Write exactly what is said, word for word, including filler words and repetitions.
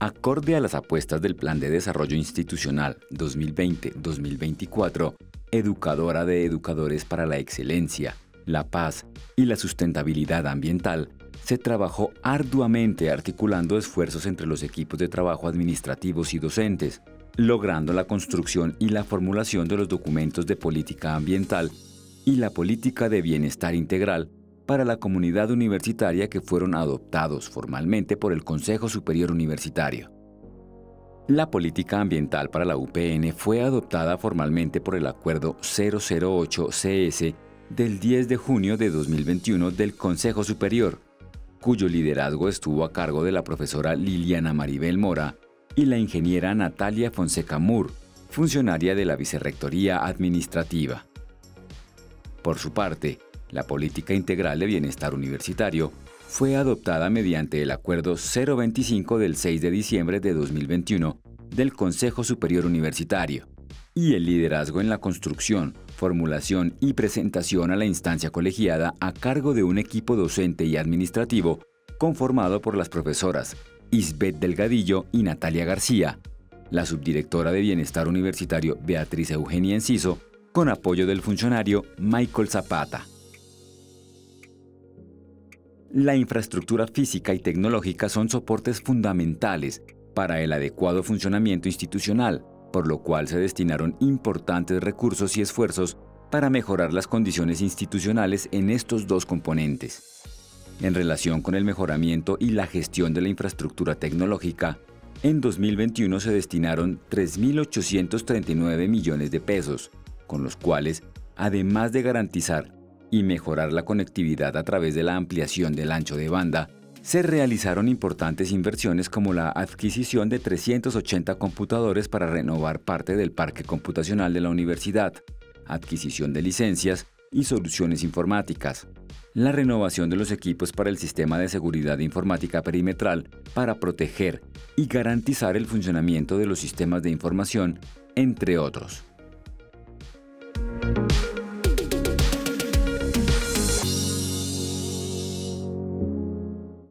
Acorde a las apuestas del Plan de Desarrollo Institucional dos mil veinte a dos mil veinticuatro, educadora de educadores para la excelencia, la paz y la sustentabilidad ambiental, se trabajó arduamente articulando esfuerzos entre los equipos de trabajo administrativos y docentes, logrando la construcción y la formulación de los documentos de política ambiental y la política de bienestar integral para la comunidad universitaria que fueron adoptados formalmente por el Consejo Superior Universitario. La política ambiental para la U P N fue adoptada formalmente por el Acuerdo cero cero ocho C S del diez de junio de dos mil veintiuno del Consejo Superior, cuyo liderazgo estuvo a cargo de la profesora Liliana Maribel Mora y la ingeniera Natalia Fonseca Moore, funcionaria de la Vicerrectoría Administrativa. Por su parte, la Política Integral de Bienestar Universitario fue adoptada mediante el Acuerdo cero veinticinco del seis de diciembre de dos mil veintiuno del Consejo Superior Universitario, y el liderazgo en la construcción, formulación y presentación a la instancia colegiada a cargo de un equipo docente y administrativo conformado por las profesoras Isbeth Delgadillo y Natalia García, la subdirectora de Bienestar Universitario Beatriz Eugenia Enciso, con apoyo del funcionario Michael Zapata. La infraestructura física y tecnológica son soportes fundamentales para el adecuado funcionamiento institucional, por lo cual se destinaron importantes recursos y esfuerzos para mejorar las condiciones institucionales en estos dos componentes. En relación con el mejoramiento y la gestión de la infraestructura tecnológica, en dos mil veintiuno se destinaron tres mil ochocientos treinta y nueve millones de pesos, con los cuales, además de garantizar y mejorar la conectividad a través de la ampliación del ancho de banda, se realizaron importantes inversiones como la adquisición de trescientos ochenta computadores para renovar parte del parque computacional de la universidad, adquisición de licencias y soluciones informáticas, la renovación de los equipos para el sistema de seguridad informática perimetral para proteger y garantizar el funcionamiento de los sistemas de información, entre otros.